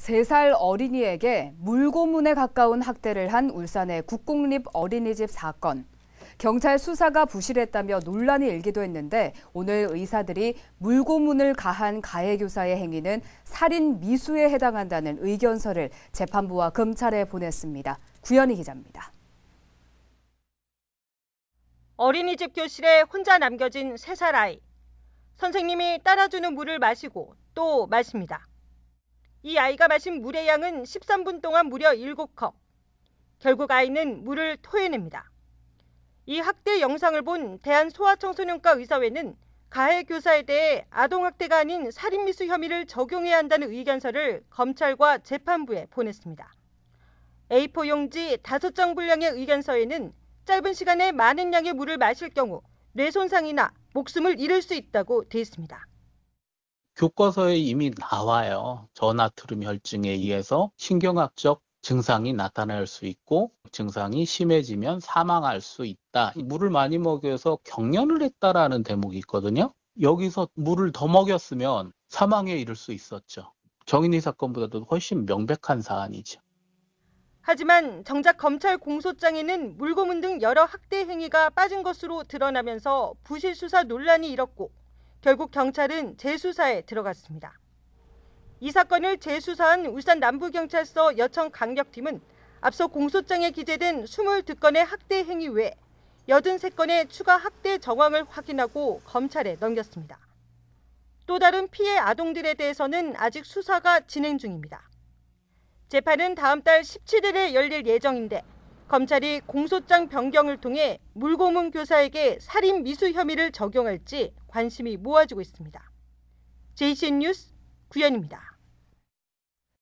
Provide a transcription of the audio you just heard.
3살 어린이에게 물고문에 가까운 학대를 한 울산의 국공립 어린이집 사건. 경찰 수사가 부실했다며 논란이 일기도 했는데 오늘 의사들이 물고문을 가한 가해교사의 행위는 살인 미수에 해당한다는 의견서를 재판부와 검찰에 보냈습니다. 구현희 기자입니다. 어린이집 교실에 혼자 남겨진 3살 아이. 선생님이 따라주는 물을 마시고 또 마십니다. 이 아이가 마신 물의 양은 13분 동안 무려 7컵. 결국 아이는 물을 토해냅니다. 이 학대 영상을 본 대한소아청소년과 의사회는 가해 교사에 대해 아동학대가 아닌 살인미수 혐의를 적용해야 한다는 의견서를 검찰과 재판부에 보냈습니다. A4 용지 5장 분량의 의견서에는 짧은 시간에 많은 양의 물을 마실 경우 뇌 손상이나 목숨을 잃을 수 있다고 돼 있습니다. 교과서에 이미 나와요. 저나트륨 혈증에 의해서 신경학적 증상이 나타날 수 있고 증상이 심해지면 사망할 수 있다. 물을 많이 먹여서 경련을 했다라는 대목이 있거든요. 여기서 물을 더 먹였으면 사망에 이를 수 있었죠. 정인이 사건보다도 훨씬 명백한 사안이죠. 하지만 정작 검찰 공소장에는 물고문 등 여러 학대 행위가 빠진 것으로 드러나면서 부실 수사 논란이 일었고 결국 경찰은 재수사에 들어갔습니다. 이 사건을 재수사한 울산 남부경찰서 여청강력팀은 앞서 공소장에 기재된 22건의 학대 행위 외에 83건의 추가 학대 정황을 확인하고 검찰에 넘겼습니다. 또 다른 피해 아동들에 대해서는 아직 수사가 진행 중입니다. 재판은 다음 달 17일에 열릴 예정인데 검찰이 공소장 변경을 통해 물고문 교사에게 살인 미수 혐의를 적용할지 관심이 모아지고 있습니다. JCN 뉴스 구현입니다.